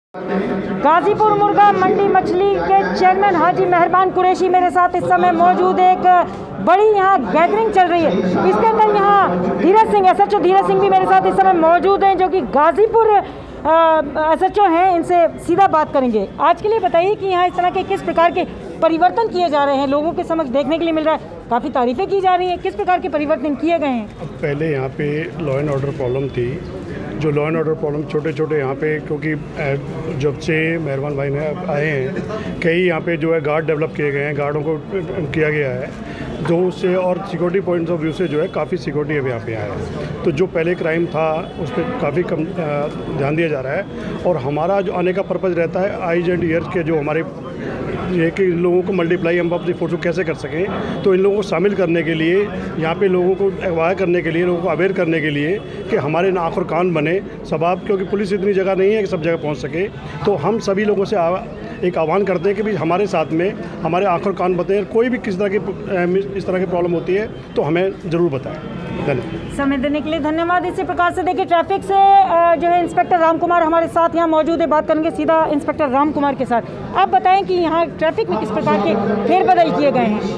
गाजीपुर मुर्गा मंडी मछली के चेयरमैन हाजी मेहरबान कुरैशी मेरे साथ इस समय मौजूद है। एक बड़ी यहाँ गैदरिंग चल रही है, इसके अंदर यहाँ धीरज सिंह SHO धीरज सिंह भी मेरे साथ इस समय मौजूद हैं, जो कि गाजीपुर SHO हैं। इनसे सीधा बात करेंगे। आज के लिए बताइए कि यहाँ इस तरह के किस प्रकार के परिवर्तन किए जा रहे हैं, लोगों के समक्ष देखने के लिए मिल रहा है, काफ़ी तारीफें की जा रही हैं, किस प्रकार के परिवर्तन किए गए हैं? पहले यहाँ पे लॉ एंड ऑर्डर प्रॉब्लम थी, जो लॉ एंड ऑर्डर प्रॉब्लम छोटे छोटे यहाँ पे, क्योंकि जब से मेहरबान भाई ने आए हैं कई यहाँ पे जो है गार्ड डेवलप किए गए हैं, गार्डों को किया गया है, जो उससे और सिक्योरिटी पॉइंट्स ऑफ व्यू से जो है काफ़ी सिक्योरिटी अब यहाँ पे आया है। तो जो पहले क्राइम था उस पर काफ़ी कम ध्यान दिया जा रहा है। और हमारा जो आने का पर्पज़ रहता है आईज एंड ईयर्स के, जो हमारे ये कि इन लोगों को मल्टीप्लाई हम अपनी फोर्स को कैसे कर सकें, तो इन लोगों को शामिल करने के लिए, यहाँ पे लोगों को अगवा करने के लिए, लोगों को अवेयर करने के लिए कि हमारे आँख और कान बने सब आप, क्योंकि पुलिस इतनी जगह नहीं है कि सब जगह पहुँच सके। तो हम सभी लोगों से एक आह्वान करते हैं कि भी हमारे साथ में हमारे आँख और कान बताएं, कोई भी किस तरह की इस तरह की प्रॉब्लम होती है तो हमें ज़रूर बताएं। धन्यवाद। समय देने के लिए धन्यवाद। इसी प्रकार से देखिए, ट्रैफिक से जो है इंस्पेक्टर राम कुमार हमारे साथ यहाँ मौजूद है, बात करेंगे सीधा इंस्पेक्टर राम कुमार के साथ। आप बताएं कि यहाँ ट्रैफिक में किस प्रकार के फेरबदल किए गए हैं?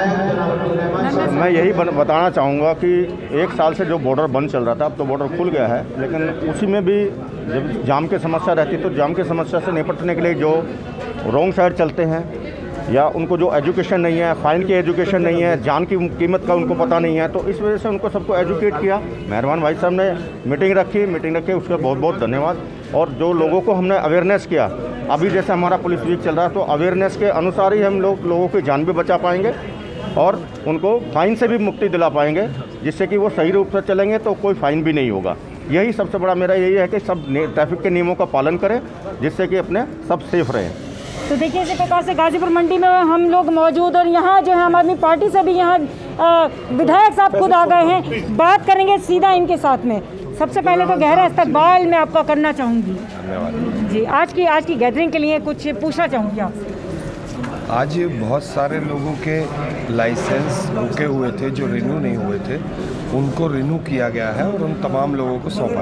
मैं यही बताना चाहूँगा कि एक साल से जो बॉर्डर बंद चल रहा था, अब तो बॉर्डर खुल गया है, लेकिन उसी में भी जब जाम की समस्या रहती है तो जाम की समस्या से निपटने के लिए जो रॉन्ग साइड चलते हैं या उनको जो एजुकेशन नहीं है, फाइन की एजुकेशन नहीं है, जान की कीमत का उनको पता नहीं है, तो इस वजह से उनको सबको एजुकेट किया। मेहरबान भाई साहब ने मीटिंग रखी, उसका बहुत बहुत धन्यवाद। और जो लोगों को हमने अवेयरनेस किया, अभी जैसे हमारा पुलिस वीक चल रहा है तो अवेयरनेस के अनुसार ही हम लोगों की जान भी बचा पाएंगे और उनको फाइन से भी मुक्ति दिला पाएंगे, जिससे कि वो सही रूप से चलेंगे तो कोई फाइन भी नहीं होगा। यही सबसे बड़ा मेरा यही है कि सब ट्रैफिक के नियमों का पालन करें, जिससे कि अपने सब सेफ रहें। तो देखिए, इसी प्रकार से गाजीपुर मंडी में हम लोग मौजूद, और यहाँ जो है आम आदमी पार्टी से भी यहाँ विधायक साहब खुद आ गए हैं, बात करेंगे सीधा इनके साथ में। सबसे पहले तो गहरा इस्तकबाल मैं आपका करना चाहूँगी। धन्यवाद जी। आज की गैदरिंग के लिए कुछ पूछना चाहूँगी आपसे। आज बहुत सारे लोगों के लाइसेंस रुके हुए थे, जो रिन्यू नहीं हुए थे, उनको रिन्यू किया गया है और उन तमाम लोगों को सौंपा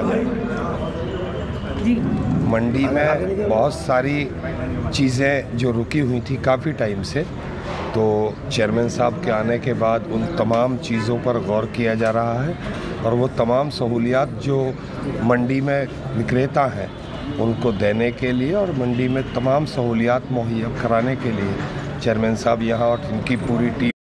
जाएगा। जी। मंडी में बहुत सारी चीज़ें जो रुकी हुई थी काफ़ी टाइम से, तो चेयरमैन साहब के आने के बाद उन तमाम चीज़ों पर गौर किया जा रहा है और वो तमाम सहूलियात जो मंडी में विक्रेता हैं उनको देने के लिए और मंडी में तमाम सहूलियात मुहैया कराने के लिए चेयरमैन साहब यहाँ और उनकी पूरी टीम